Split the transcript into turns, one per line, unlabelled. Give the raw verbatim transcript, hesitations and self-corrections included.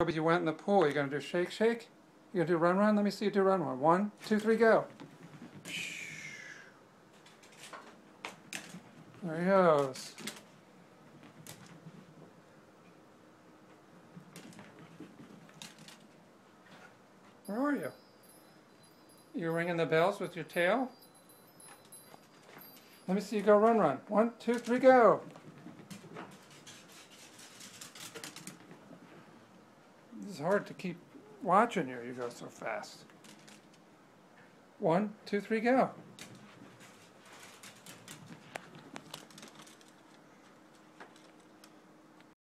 Toby, you went in the pool. You gonna do shake, shake? You gonna do run, run? Let me see you do run, run. One, two, three, go. There he goes. Where are you? You ringing the bells with your tail? Let me see you go run, run. One, two, three, go. It's hard to keep watching you. You go so fast. One, two, three, go.